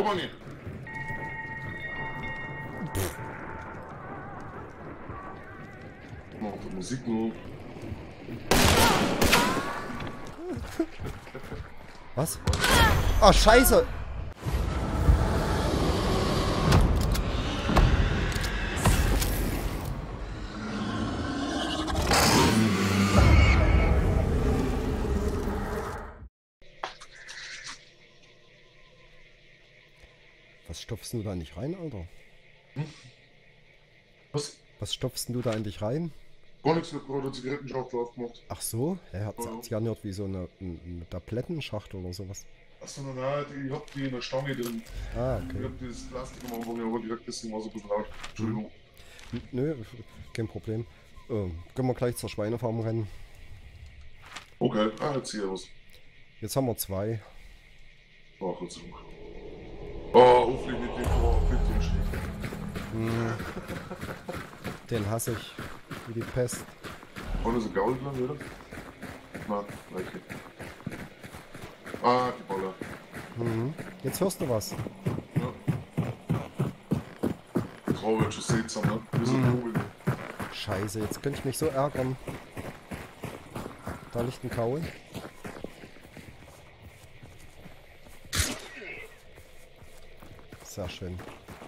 Manni! Macht die Musik nur. Was? Ah, scheiße! Was stopfst du da nicht rein, Alter? Hm? Was? Was stopfst du da eigentlich rein? Gar nichts, ich hab gerade Zigarettenschachtel aufgemacht. Ach so? Er hat Ja. sich angehört wie so eine Tablettenschachtel oder sowas. Achso, nein, ich hab die in der Stange drin. Ah, Ich okay. hab dieses Plastik am Anfang, aber direkt deswegen war so ein bisschen laut. Entschuldigung. Nö, kein Problem. Können wir gleich zur Schweinefarm rennen. Okay, jetzt hier was. Jetzt haben wir 2. Ach, jetzt Dank. Auflegen mit dem Tor, bitte schlecht. Den hasse ich wie die Pest. Wollen sie Gaul lang, oder? Nein, gleiche. Die Baller. Jetzt hörst du was. Ja. Grau wird schon seltsam, ne? Wir sind Vogel. Scheiße, jetzt könnte ich mich so ärgern. Da liegt ein Kaul. Sehr schön.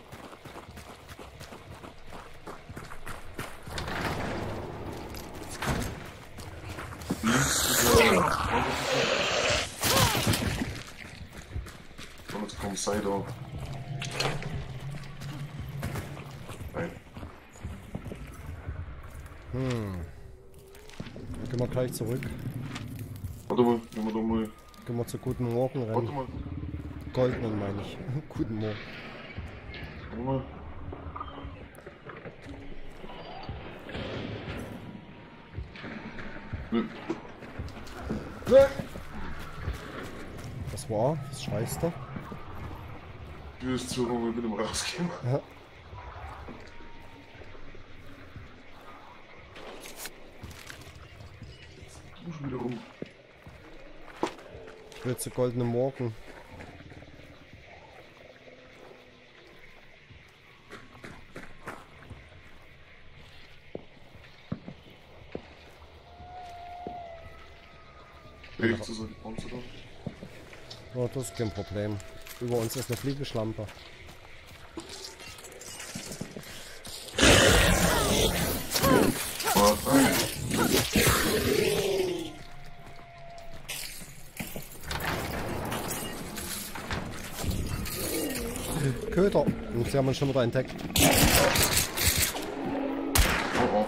Und jetzt kommt Seido. Nein. Dann gehen wir gleich zurück. Warte mal, gehen wir da mal. Gehen wir zu Guten Morgen Warte rennen. mal. Goldenen meine ich. Guten Morgen. Warte mal. Nö. Was war? Was scheißt du? Du bist zu rum, mit dem rausgehen. Ja. Du schon wieder rum. Ich will zu Goldenen Morgen. Rechts ist die Panzer da. Ja, das ist kein Problem. Über uns ist eine Fliegeschlampe. Köder. Und sie haben uns schon wieder entdeckt. Oh.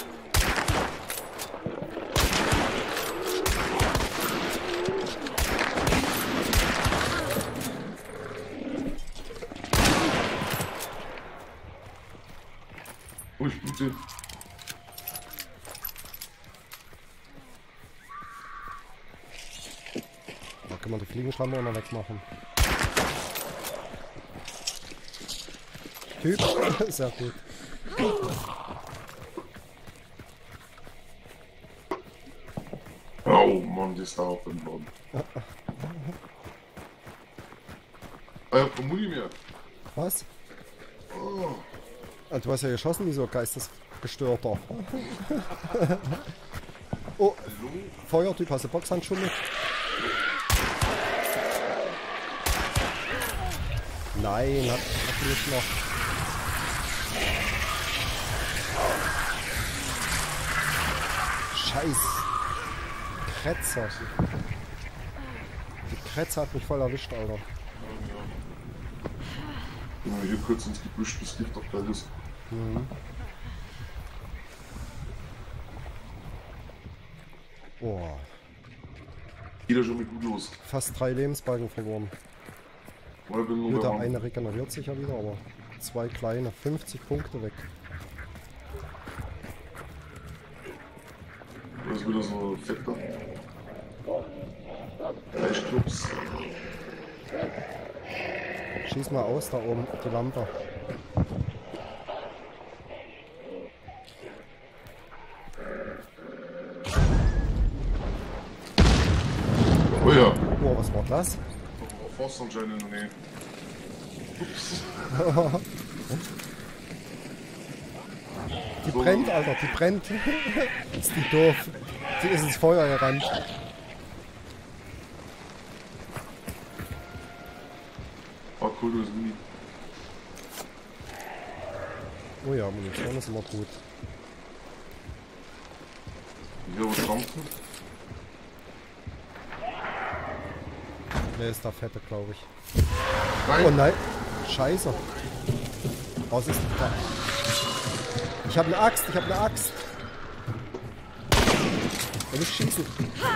Oh, ich blute. Da können wir die Fliegenschlampe auch noch wegmachen. Typ. Sehr gut. Oh Mann, das dauert beim Laden. Ich hab keine Muni mehr. Was? Oh. Ah, du hast ja geschossen wie so ein Geistesgestörter. Oh, Feuertyp, hast du Boxhandschuhe mit? Nein, hat nicht noch. Scheiß. Kretzer. Die Kretzer hat mich voll erwischt, Alter. Wenn wir hier kurz ins Gebüsch, das Gift auch gleich ist. Oh, Geht ja schon mit gut los. fast 3 Lebensbalken verloren. Weil ich bin nur Nur der bei eine regeneriert sich ja wieder, aber 2 kleine, 50 Punkte weg. Das ist wieder so fetter. Fleischclubs. Schieß mal aus, da oben, die Lampe. Oh ja. Oh, was war das? Forst anscheinend in der Nähe. Ups. Die brennt, Alter, die brennt. Ist die doof. Die ist ins Feuer gerannt. Oh cool, du bist nie. Oh ja, Munition ist immer gut. Hier was dampfen. Ne, ist da fette, glaube ich. Nein! Oh nein. Scheiße. Was ist denn da? Ich habe eine Axt, ich habe eine Axt. Will ich schießen?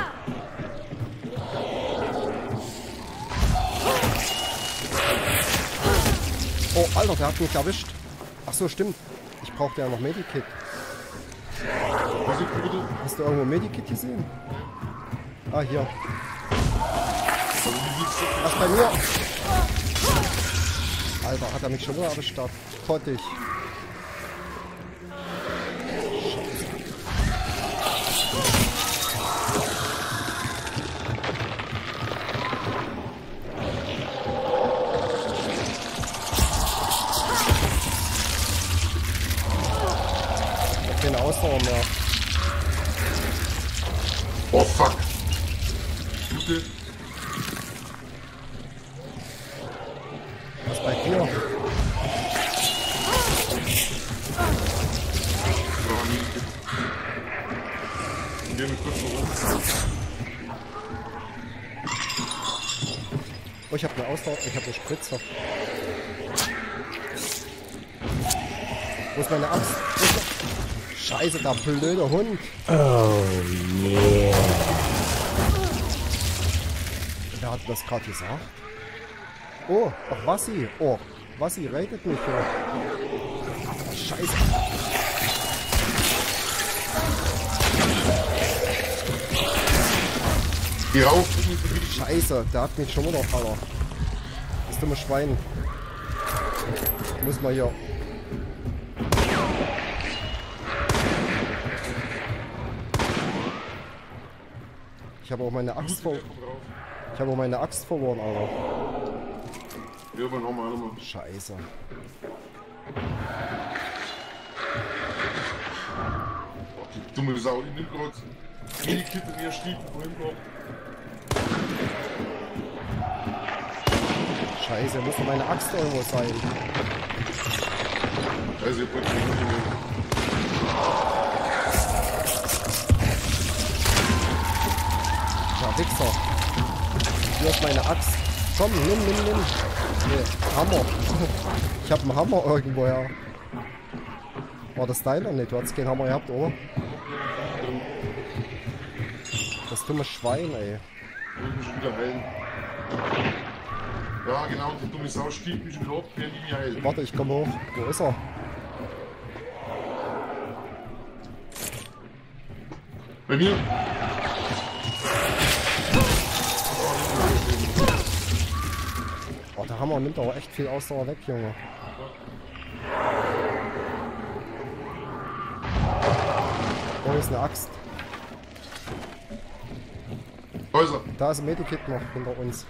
Oh, Alter, der hat mich erwischt. Ach so, stimmt. Ich brauchte ja noch Medikit. Was ist bitte? Hast du irgendwo Medikit gesehen? Ah, hier. Also wie sieht's aus? Was bei mir? Alter, hat er mich schon wieder erwischt? Pottig. Keine Ausdauer mehr. Oh fuck! Bitte? Was bei dir? Ja, nee. Geh mir kurz noch rum. Oh, ich habe eine Ausdauer, ich habe eine Spritze. Wo ist meine Axt? Scheiße, der blöde Hund. Oh yeah. Wer hat das gerade gesagt? Oh, ach Wassi. Oh, Wassi ratet mich hier. Scheiße. Geh rauf! Scheiße, der hat mich schon wieder, Alter. Das dumme Schwein. Muss mal hier. Ich habe auch meine Axt verloren. Ich habe auch meine Axt verloren, Alter. Ja, aber nochmal. Scheiße. Oh, die dumme Sau, die nimmt gerade die Kippe mir Stiefel vorhin noch. Scheiße, muss doch meine Axt irgendwo sein. Also, ihr bringt mich nicht mehr. Ja, Wichser. Hier ist meine Axt. Komm, nimm. Nee, Hammer. Ich hab einen Hammer irgendwo, ja. War das deiner? Ne, du hast keinen Hammer gehabt, oder? Das dumme Schwein, ey. Ich muss mich wieder heilen. Ja, genau, die dumme Sau stiehlt mich wieder ab, während die mich heilen. Warte, ich komme hoch. Wo ist er? Bei mir? Oh, der Hammer nimmt aber echt viel Ausdauer weg, Junge. Oh, hier ist eine Axt. Häuser. Da ist ein Medikit noch hinter uns.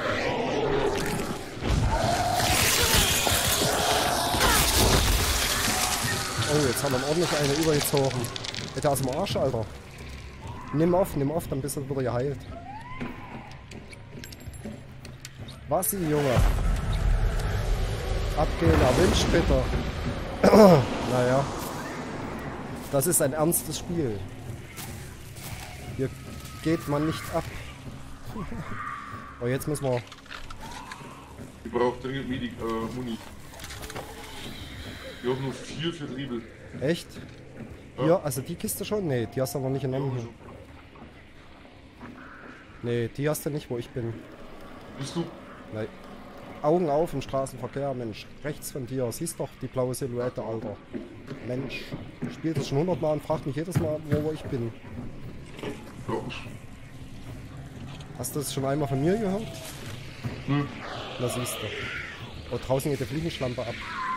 Oh, jetzt haben wir ordentlich eine übergezogen. Der aus dem Arsch, Alter. Nimm auf, dann bist du wieder geheilt. Was sie, Junge? Abgehen, erwünscht bitte. Naja. Das ist ein ernstes Spiel. Hier geht man nicht ab. Oh, jetzt müssen wir... Ich brauche dringend Muni. Ich habe nur 4 für Driebel. Echt? Ja. Ja, also die Kiste schon? Nee, die hast du noch nicht genommen. Nee, die hast du nicht, wo ich bin. Bist du? Nein. Augen auf im Straßenverkehr, Mensch. Rechts von dir. Siehst doch die blaue Silhouette, Alter. Mensch. Ich spiele das schon 100 Mal und frag mich jedes Mal, wo ich bin. Ja. Hast du das schon einmal von mir gehört? Nö. Na siehst du. Oh, draußen geht die Fliegenschlampe ab.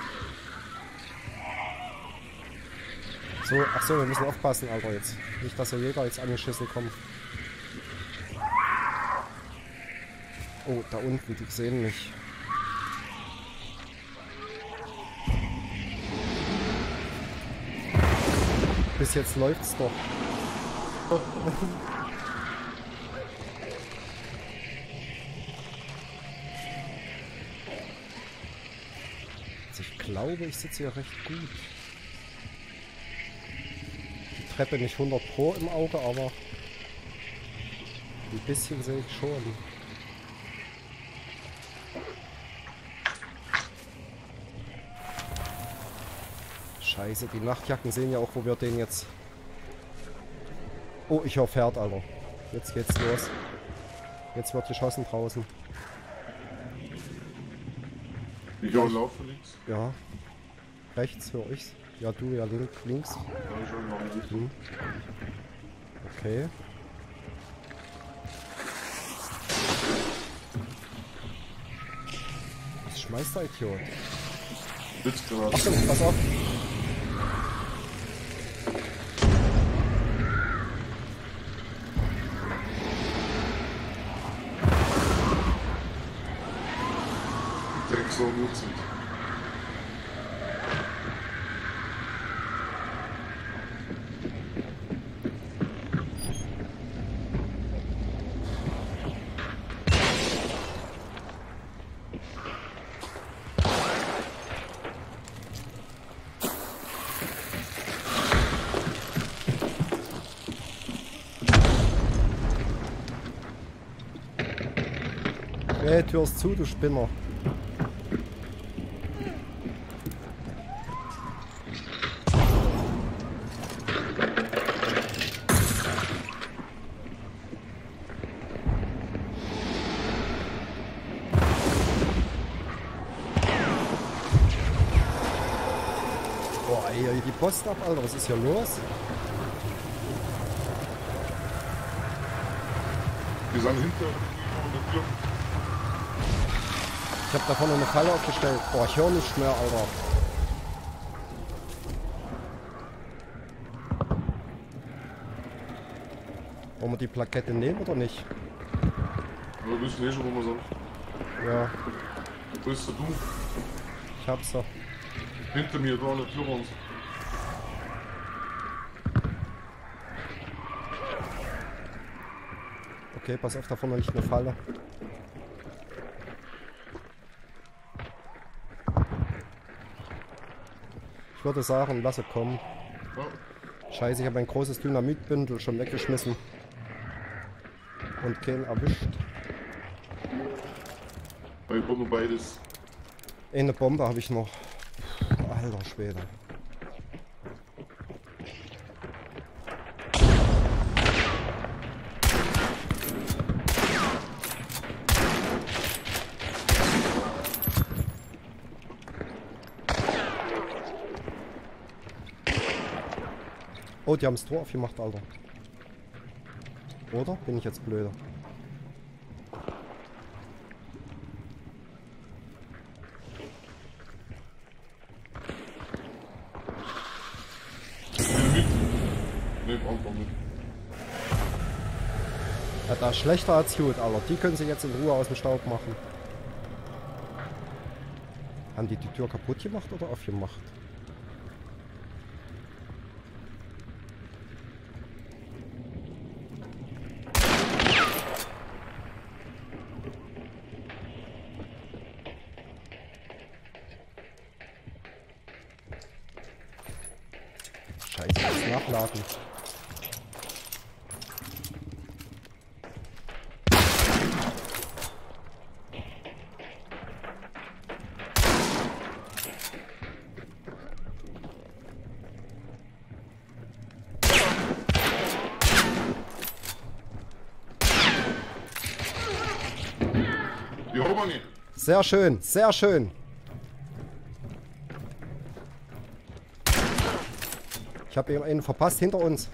So, ach so, wir müssen aufpassen, Alter, jetzt. Nicht, dass hier jeder jetzt angeschissen kommt. Oh, da unten, die sehen mich. Bis jetzt läuft's doch. Also ich glaube, ich sitze hier recht gut. Die Treppe nicht 100 Pro im Auge, aber ein bisschen sehe ich schon. Scheiße, die Nachtjacken sehen ja auch, wo wir den jetzt... Oh, ich höre Pferd, Alter. Jetzt geht's los. Jetzt wird geschossen draußen. Ich höre Laufen links. Ja. Rechts höre ich's. Ja, du ja links. Ja, ich höre noch nicht. Hm. Okay. Was schmeißt der Idiot? Blitzgranate. Achtung, pass auf. Direkt so nutzen. Hey, Tür ist zu, du Spinner. Boah, ey, die Post ab, Alter, was ist hier los? Wir sind hinter der Tür. Ich hab da vorne eine Falle aufgestellt. Boah, ich höre nicht mehr, Alter. Wollen wir die Plakette nehmen oder nicht? Wir wissen eh schon, wo wir sind. Ja, Wo ist der du? ich hab's da. Hinter mir, da an der Tür uns. Okay, pass auf, da vorne liegt eine Falle. Ich würde sagen, lasse kommen. Ja. Scheiße, ich habe ein großes Dynamitbündel schon weggeschmissen. Und keinen erwischt. Weil ich brauche nur beides. Eine Bombe habe ich noch. Alter Schwede. Oh, die haben das Tor aufgemacht, Alter. Oder? Bin ich jetzt blöder? Nehmen einfach mit. Ja, da ist schlechter als gut, Alter. Die können sie jetzt in Ruhe aus dem Staub machen. Haben die Tür kaputt gemacht oder aufgemacht? Scheiße, das Nachladen. Die Hauptmann. Sehr schön, sehr schön. Ich habe eben einen verpasst hinter uns.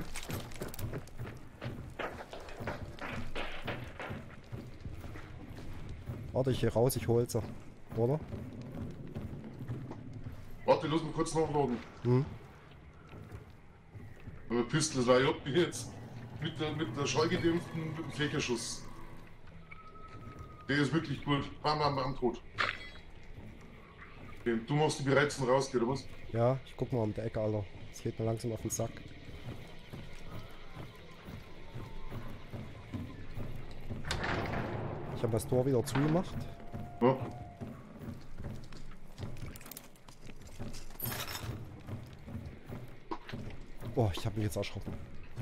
Warte, ich gehe raus, ich hol sie. Oder? Warte, lass mich kurz nachladen. Hm? Aber Pistole hat mich jetzt mit der schallgedämpften Fächerschuss. Der ist wirklich gut. Bam, bam, bam, tot. Okay, du machst die bereit zum Rausgehen, oder was? Ja, ich guck mal um die Ecke, Alter. Es geht mir langsam auf den Sack. Ich habe das Tor wieder zugemacht. Ja. Oh, ich habe mich jetzt erschrocken.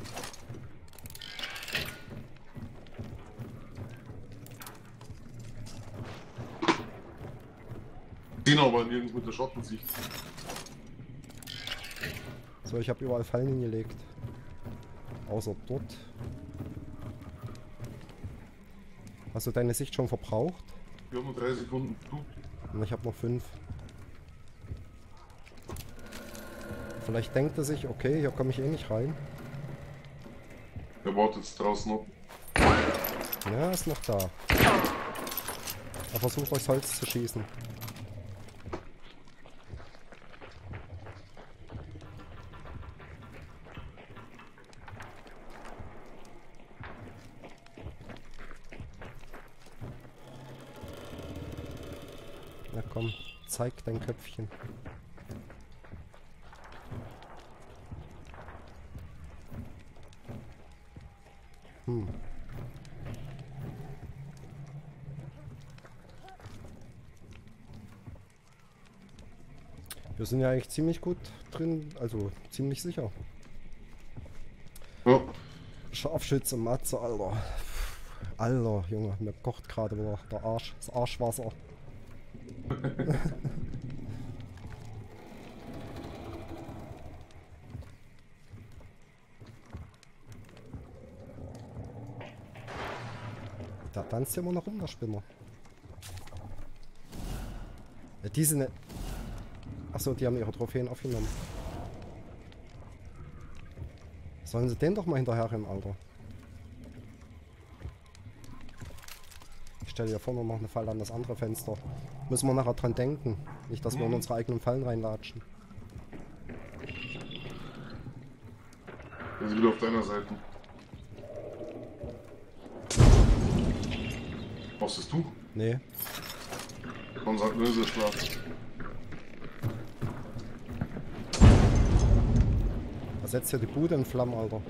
Den aber nirgends mit der Schattensicht. So, ich habe überall Fallen hingelegt. Außer dort. Hast du deine Sicht schon verbraucht? Wir haben nur 3 Sekunden. Du? Und ich habe noch 5. Vielleicht denkt er sich, okay, hier komme ich eh nicht rein. Der wartet jetzt draußen ab. Ja, ist noch da. Er versucht durchs Holz zu schießen. Na komm, zeig dein Köpfchen. Wir sind ja eigentlich ziemlich gut drin, also ziemlich sicher. Ja. Scharfschütze, Matze, Alter. Alter, Junge, mir kocht gerade wieder der Arsch, das Arschwasser. Da tanzt ja immer noch rum, der Spinner. Ja, die sind... Achso, die haben ihre Trophäen aufgenommen. Sollen sie den doch mal hinterherrennen, Alter. Ich stelle hier vorne noch eine Falle an das andere Fenster. Müssen wir nachher dran denken. Nicht, dass wir in unsere eigenen Fallen reinlatschen. Er ist wieder auf deiner Seite. Was bist du? Nee. Komm, sag Löse, Schlag. Er setzt hier die Bude in Flammen, Alter.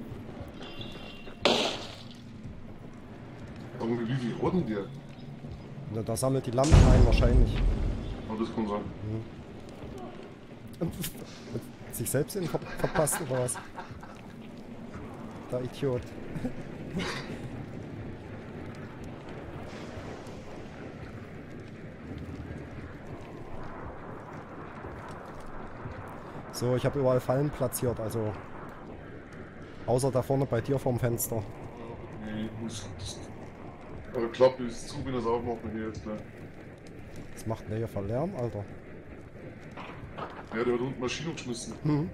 Irgendwie, wie viel roten der? Na, da sammelt die Lampen ein, wahrscheinlich. Oh, das kann sein. Und sich selbst in verpasst oder was? Der Idiot. So, ich habe überall Fallen platziert, also außer da vorne bei dir vorm Fenster. Nee, aber Klappe ist zu, wenn das aufmachen hier jetzt gleich. Was macht denn der hier für Lärm, Alter? Ja, der hat unten Maschinen geschmissen. Mhm.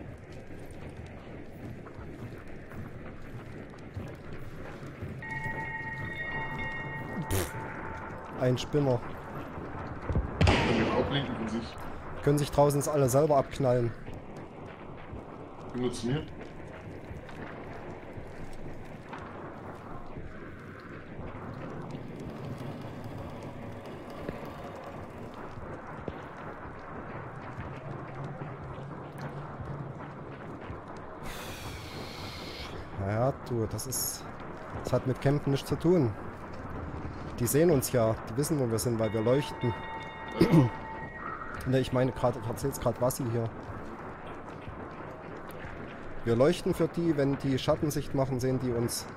Ein Spinner. Kann mich ablenken von sich. Können sich draußen alle selber abknallen. Komm nur zu mir. Naja, du, das hat mit Campen nichts zu tun. Die sehen uns ja, die wissen, wo wir sind, weil wir leuchten. Ne, ich meine gerade, ich erzähl's gerade Wassi hier. Wir leuchten für die, wenn die Schattensicht machen, sehen die uns.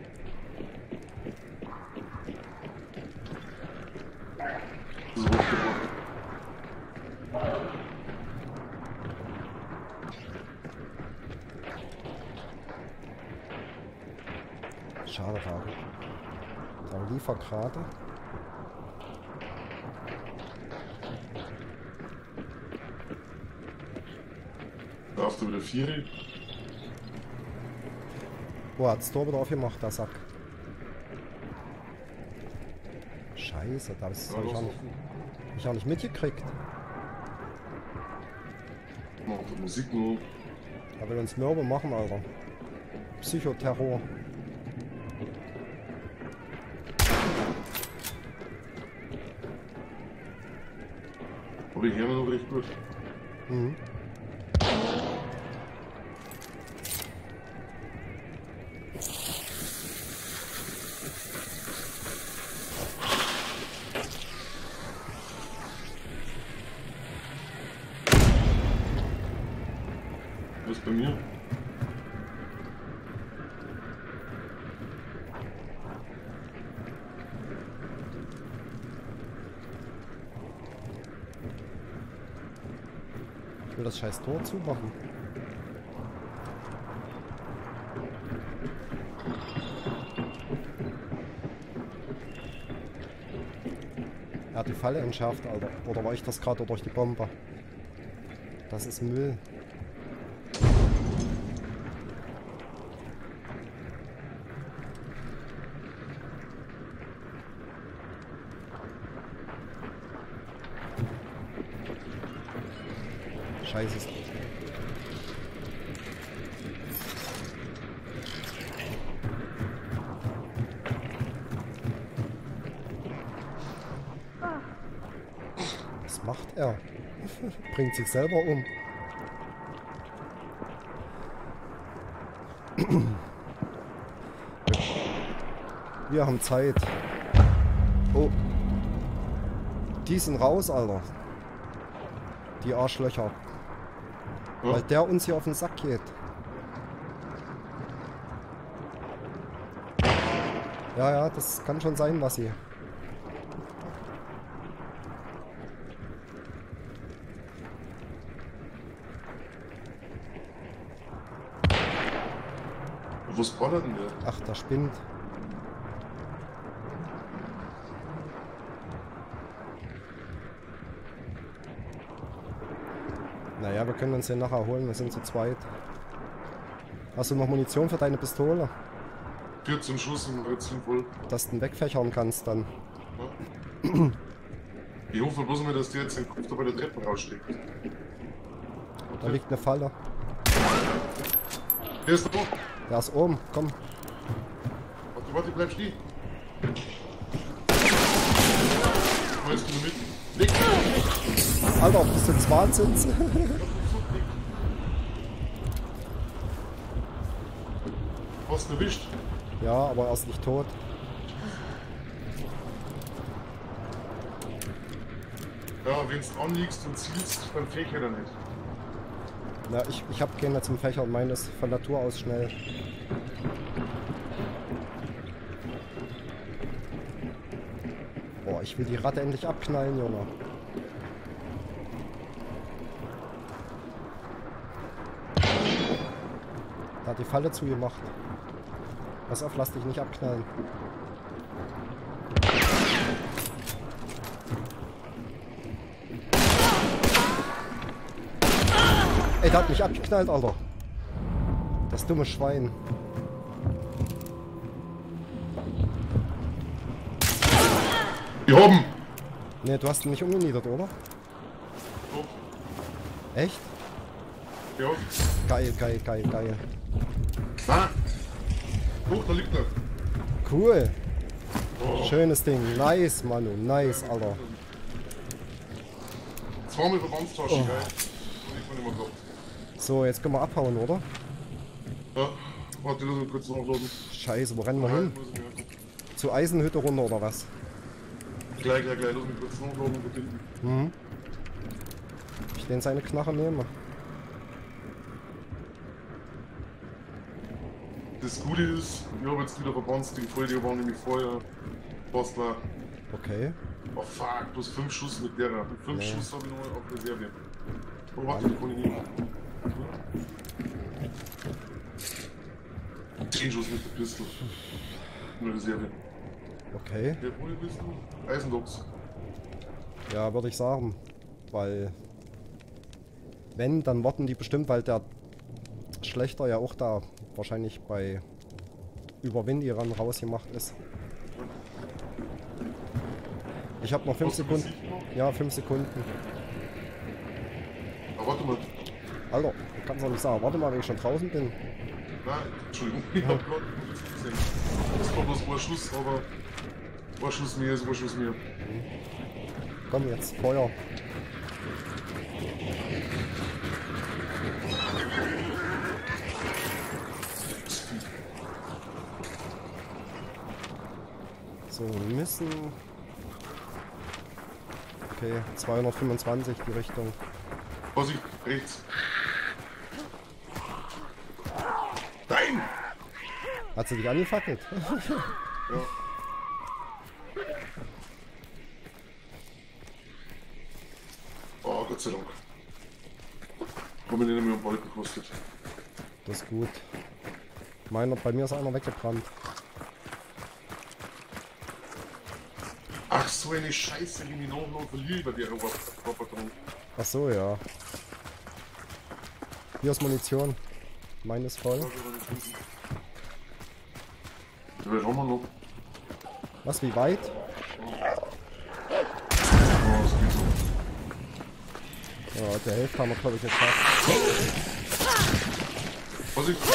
So hochgebracht. Schade, da liefert gerade. Darfst du wieder 4? Oh, hat's Tor wieder aufgemacht, der Sack. Scheiße, das habe ich auch nicht mitgekriegt. Macht die Musik nur. Er will uns mürbe machen, Alter. Psychoterror. Aber die hören noch recht gut. Mhm. will das scheiß Tor zumachen. Er hat die Falle entschärft, Alter. Oder war ich das gerade durch die Bombe? Das ist Müll. Scheiße. Was macht er? Bringt sich selber um. Wir haben Zeit. Oh. Die sind raus, Alter. Die Arschlöcher. Ja. Weil der uns hier auf den Sack geht. Ja, ja, das kann schon sein, was sie. Wo ist Poller denn der? Ach, der spinnt. Naja, wir können uns den nachher holen, wir sind zu zweit. Hast du noch Munition für deine Pistole? 14 Schuss im Magazin voll. Dass du den wegfächern kannst dann. Ja. Ich hoffe bloß mal, dass der jetzt den Kopf da bei der Treppe raussteckt. Da liegt eine Falle. Der ist da. Der ist oben, komm. Warte, bleib stehen. Weißt du mit? Leg! Alter, bist du des Wahnsinns? Hast du erwischt? Ja, aber er ist nicht tot. Ja, wenn du anliegst und zielst, dann fährt er nicht. Na, ich hab keine zum Fächern, meine ist von Natur aus schnell. Boah, ich will die Ratte endlich abknallen, Junge. Da hat die Falle zugemacht. Pass auf, lass dich nicht abknallen. Ey, der hat mich abgeknallt, Alter. Das dumme Schwein. Wir haben! Ne, du hast ihn nicht umgeniedert, oder? Doch, Echt? ja. Geil, geil, geil, geil. Ah! Hoch, da liegt er. Cool. Oh. Schönes Ding. Nice, Manu. Nice, Alter. Zweimal Verbandstausch, geil. Und ich bin immer gehabt. So, jetzt können wir abhauen, oder? Ja, warte, lass mich kurz nachladen. Scheiße, wo rennen wir hin? Zur Eisenhütte runter, oder was? Gleich, lass mich kurz nachladen und hinten. Mhm. Ich den seine Knarre nehme. Das Gute ist, ich habe jetzt wieder Verbandsding voll, die waren nämlich vorher fast da. Okay. Oh fuck, bloß 5 Schuss mit der. Mit 5 Nee. Schuss habe ich noch auf Reserve. Oh warte, kann ich nicht. 10 Schuss mit der Pistole. Nur Reserve. Okay. Wer wohl bist du? Eisendocks. Ja, würde ich sagen. Weil... Wenn, dann warten die bestimmt, weil der Schlechter ja auch da wahrscheinlich bei Überwind Iran rausgemacht ist. Ich habe noch 5 Sekunden. Ja, 5 Sekunden. Aber warte mal. Alter, du kannst doch nicht sagen. Warte mal, wenn ich schon draußen bin. Nein, Entschuldigung. Ich hab gerade nichts gesehen. Das war bloß ein Schuss, aber... Ein Schuss mehr ist ein Schuss mehr. Komm jetzt, Feuer. So, wir müssen... Okay, 225 die Richtung. Vorsicht, rechts. Nein! Hat sie dich angefackelt? Ja. Oh, Gott sei Dank. Haben wir den mehr am Balken gekostet. Das ist gut. Bei mir ist einer weggebrannt. Ach, so eine Scheiße, die mich noch verliere bei der Roboter. Ach so, ja. Hier ist Munition. Meine ist voll. Da haben wir noch. Was, wie weit? Oh, das geht so. Ja, der Hälfte haben wir, glaube ich, geschafft. Was ich?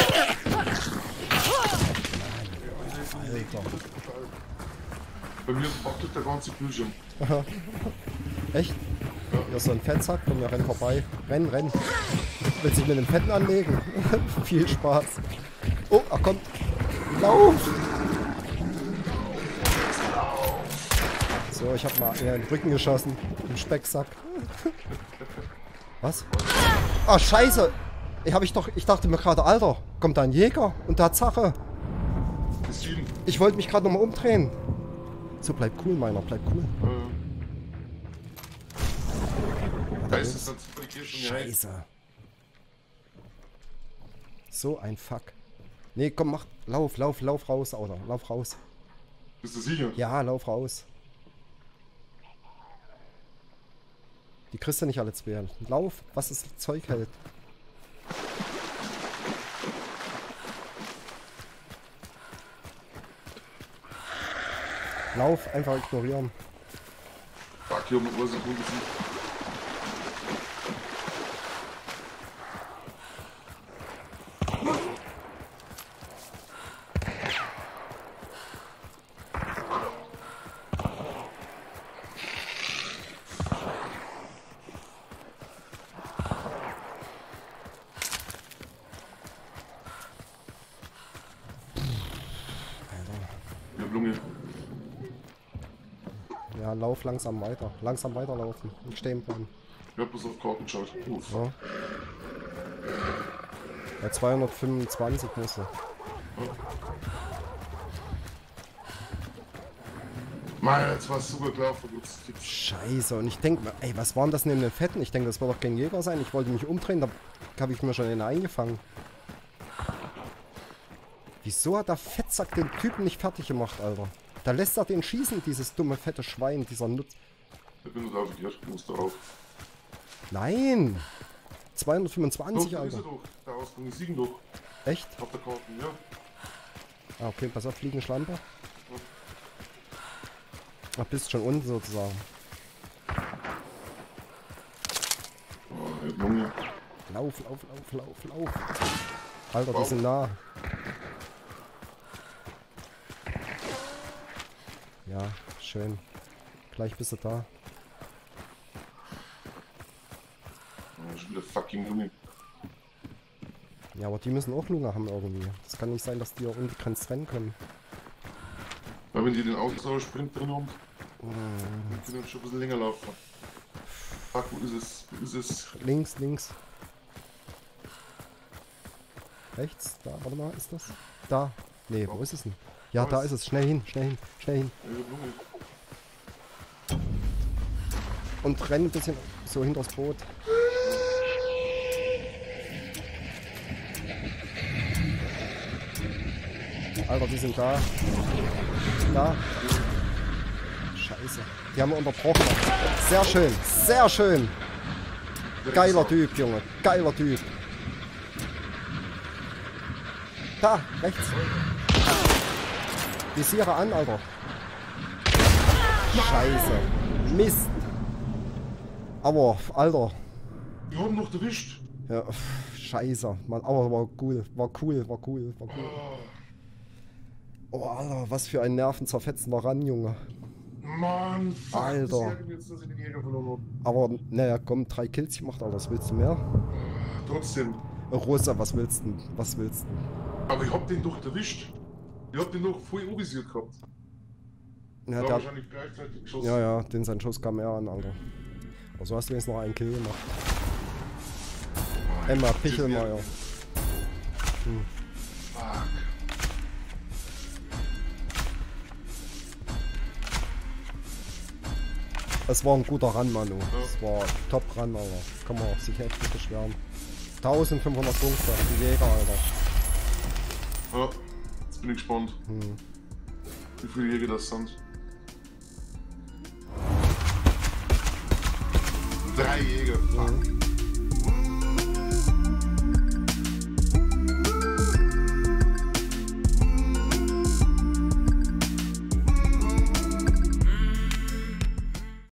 Alter. Bei mir wartet der ganze Bildschirm. Echt? Ja. Hier ist so ein Fettsack, komm, wir rennen vorbei. Renn. Willst du dich mit dem Fetten anlegen? Viel Spaß. Oh, er kommt. Lauf! So, ich hab mal in den Rücken geschossen. Im Specksack. Was? Ah, scheiße! Ich dachte mir gerade, Alter, kommt da ein Jäger und Tatsache. Ich wollte mich gerade nochmal umdrehen. So, bleib cool, meiner, bleib cool. Scheiße. So ein Fuck. Nee, komm, mach. Lauf raus, Alter. Lauf raus. Bist du sicher? Ja, lauf raus. Die kriegst du nicht alle zwei. Lauf, was das Zeug hält. Lauf, einfach ignorieren. Fuck, hier mit Uhr Sekunde. Lunge. Ja, lauf langsam weiter. Langsam weiterlaufen. Nicht stehen bleiben. Ich hab bloß auf Karten geschaut. Ja. Bei 225 muss er. Mann, jetzt war es super gelaufen. Scheiße, und ich denke mir, ey, was waren das neben den Fetten? Ich denke, das wird doch kein Jäger sein. Ich wollte mich umdrehen, da habe ich mir schon einen eingefangen. Wieso hat der Fettsack den Typen nicht fertig gemacht, Alter? Da lässt er den schießen, dieses dumme, fette Schwein, dieser Nutz. Ich bin drauf, ich muss darauf. Nein! 225, doch, Alter. Ist er doch. Der Ausgang ist siegen doch. Echt? Auf der Karte, ja. Ah, okay, pass auf, fliegen Schlampe. Ach, bist schon unten sozusagen. Oh, Junge. Lauf. Alter, die sind nah. Ja, schön. Gleich bist du da. Oh, schon wieder fucking Junge. Ja, aber die müssen auch Lunge haben irgendwie. Das kann nicht sein, dass die auch unbegrenzt rennen können. Weil wenn die den Ausdauersprint drin haben, dann können wir schon ein bisschen länger laufen. Fuck, wo ist es? Wo ist es? Links. Rechts, da, warte mal, ist das? Da. Nee, wo ist es denn? Ja, da ist es. Schnell hin. Und renn ein bisschen so hinter das Boot. Alter, die sind da. Da. Scheiße. Die haben wir unterbrochen. Sehr schön. Geiler Typ, Junge. Geiler Typ. Da, rechts. Visiere an, Alter. Scheiße. Mist. Aber, Alter. Die haben noch erwischt. Ja, scheiße. Mann, aber war cool. War cool. Oh, Alter, was für ein nervenzerfetzender Ran, Junge. Mann, fuck, Alter. Jetzt, dass ich den Jäger verloren habe. Aber, naja, komm, 3 Kills gemacht, Alter. Was willst du mehr? Trotzdem. Rosa, was willst du? Aber ich hab den doch erwischt. Ich hab den noch voll anvisiert gehabt. Ja, Da der, wahrscheinlich gleichzeitig geschossen. ja, den sein Schuss kam mehr an, Alter. Aber so hast du jetzt noch einen Kill gemacht. Emma Pichelmeier. Fuck. Es war ein guter Run, Manu. Es war Top Run, Alter. Kann man sich echt nicht beschweren. 1500 Punkte, die Jäger, Alter. Ja, jetzt bin ich gespannt. Wie viele Jäger das sind. 3 Jäger. Fuck.